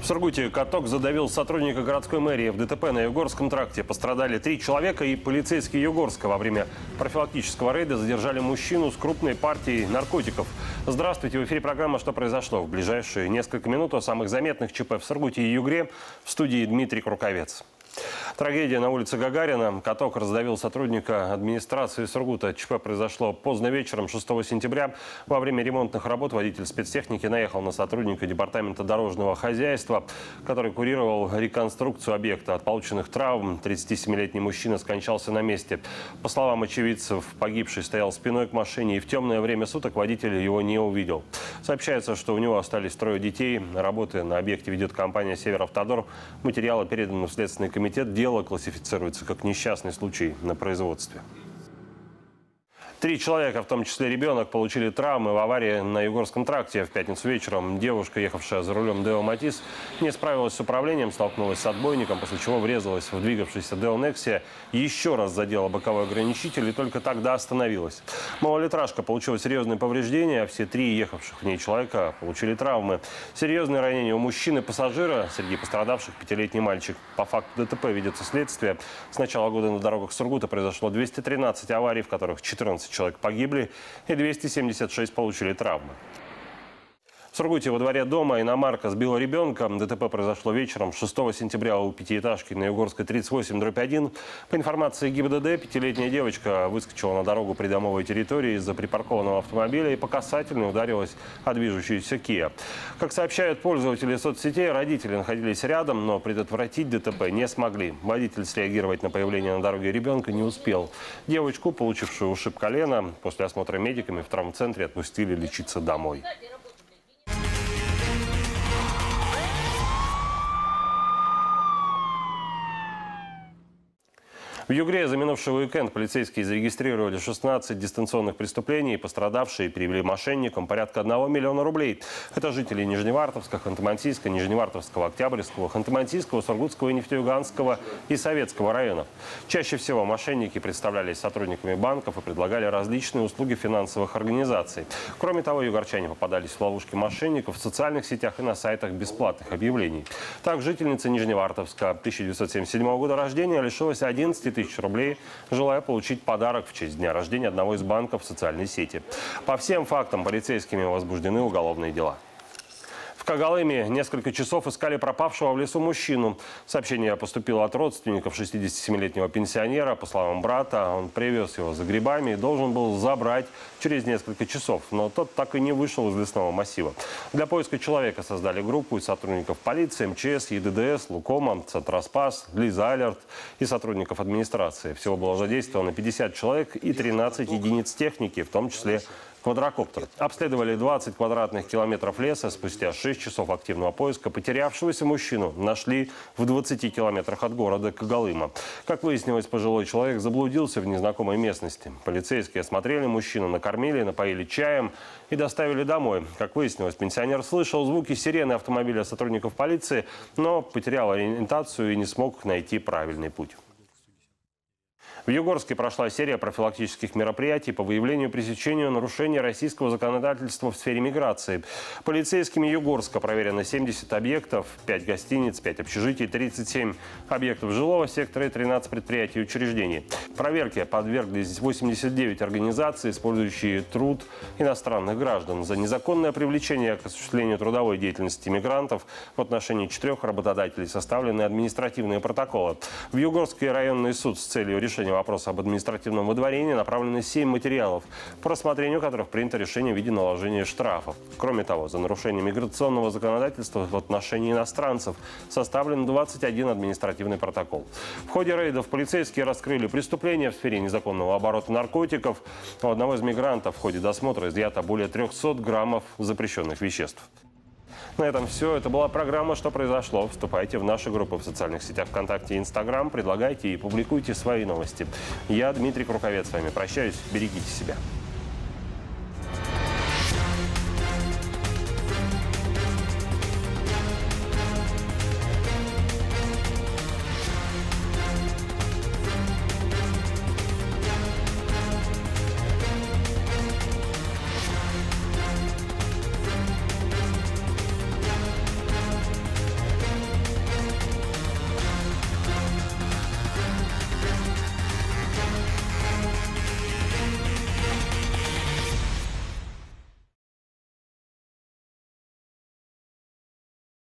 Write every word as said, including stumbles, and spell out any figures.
В Сургуте каток задавил сотрудника городской мэрии. В ДТП на Югорском тракте пострадали три человека, и полицейские Югорска во время профилактического рейда задержали мужчину с крупной партией наркотиков. Здравствуйте, в эфире программа «Что произошло?». В ближайшие несколько минут о самых заметных ЧП в Сургуте и Югре. В студии Дмитрий Круковец. Трагедия на улице Гагарина. Каток раздавил сотрудника администрации Сургута. ЧП произошло поздно вечером шестого сентября. Во время ремонтных работ водитель спецтехники наехал на сотрудника департамента дорожного хозяйства, который курировал реконструкцию объекта. От полученных травм тридцатисемилетний мужчина скончался на месте. По словам очевидцев, погибший стоял спиной к машине, и в темное время суток водитель его не увидел. Сообщается, что у него остались трое детей. Работы на объекте ведет компания «Северавтодор». Материалы переданы в Следственный комитет. Дело классифицируется как несчастный случай на производстве. Три человека, в том числе ребенок, получили травмы в аварии на Югорском тракте. В пятницу вечером девушка, ехавшая за рулем Део Матис, не справилась с управлением, столкнулась с отбойником, после чего врезалась в двигавшийся Део Нексия, еще раз задела боковой ограничитель и только тогда остановилась. Малолитражка получила серьезные повреждения, а все три ехавших в ней человека получили травмы. Серьезные ранения у мужчины-пассажира, среди пострадавших пятилетний мальчик. По факту ДТП ведется следствие. С начала года на дорогах Сургута произошло двести тринадцать аварий, в которых четырнадцать человек погибли и двести семьдесят шесть получили травмы. В Сургуте во дворе дома иномарка сбила ребенка. ДТП произошло вечером шестого сентября у пятиэтажки на Югорской тридцать восемь дробь один. По информации ГИБДД, пятилетняя девочка выскочила на дорогу придомовой территории из-за припаркованного автомобиля и по касательной ударилась о движущуюся Kia. Как сообщают пользователи соцсетей, родители находились рядом, но предотвратить ДТП не смогли. Водитель среагировать на появление на дороге ребенка не успел. Девочку, получившую ушиб колена, после осмотра медиками в травмцентре отпустили лечиться домой. В Югре за минувший уикенд полицейские зарегистрировали шестнадцать дистанционных преступлений. Пострадавшие перевели мошенникам порядка одного миллиона рублей. Это жители Нижневартовска, Ханты-Мансийска, Нижневартовского, Октябрьского, Ханты-Мансийского, Сургутского, Нефтеюганского и Советского районов. Чаще всего мошенники представлялись сотрудниками банков и предлагали различные услуги финансовых организаций. Кроме того, югорчане попадались в ловушки мошенников в социальных сетях и на сайтах бесплатных объявлений. Так, жительница Нижневартовска тысяча девятьсот семьдесят седьмого года рождения лишилась одиннадцати тысяч рублей, желая получить подарок в честь дня рождения одного из банков в социальной сети. По всем фактам полицейскими возбуждены уголовные дела. В Когалыме несколько часов искали пропавшего в лесу мужчину. Сообщение поступило от родственников шестидесятисемилетнего пенсионера. По словам брата, он привез его за грибами и должен был забрать через несколько часов. Но тот так и не вышел из лесного массива. Для поиска человека создали группу из сотрудников полиции, МЧС, ЕДДС, Лукома, Центроспас, Лиза Алерт и сотрудников администрации. Всего было задействовано пятьдесят человек и тринадцать единиц техники, в том числе квадрокоптер. Обследовали двадцать квадратных километров леса. Спустя шесть часов активного поиска потерявшегося мужчину нашли в двадцати километрах от города Когалыма. Как выяснилось, пожилой человек заблудился в незнакомой местности. Полицейские осмотрели мужчину, накормили, напоили чаем и доставили домой. Как выяснилось, пенсионер слышал звуки сирены автомобиля сотрудников полиции, но потерял ориентацию и не смог найти правильный путь. В Югорске прошла серия профилактических мероприятий по выявлению и пресечению нарушений российского законодательства в сфере миграции. Полицейскими Югорска проверено семьдесят объектов, пять гостиниц, пять общежитий, тридцать семь объектов жилого сектора и тринадцать предприятий и учреждений. Проверке подверглись восемьдесят девять организаций, использующие труд иностранных граждан. За незаконное привлечение к осуществлению трудовой деятельности мигрантов в отношении четырех работодателей составлены административные протоколы. В Югорский районный суд с целью решения вопроса об административном выдворении направлены семь материалов, по рассмотрению которых принято решение в виде наложения штрафов. Кроме того, за нарушение миграционного законодательства в отношении иностранцев составлен двадцать один административный протокол. В ходе рейдов полицейские раскрыли преступления в сфере незаконного оборота наркотиков. У одного из мигрантов в ходе досмотра изъято более трёхсот граммов запрещенных веществ. На этом все. Это была программа «Что произошло?». Вступайте в наши группы в социальных сетях ВКонтакте и Инстаграм. Предлагайте и публикуйте свои новости. Я, Дмитрий Круковец, с вами прощаюсь. Берегите себя.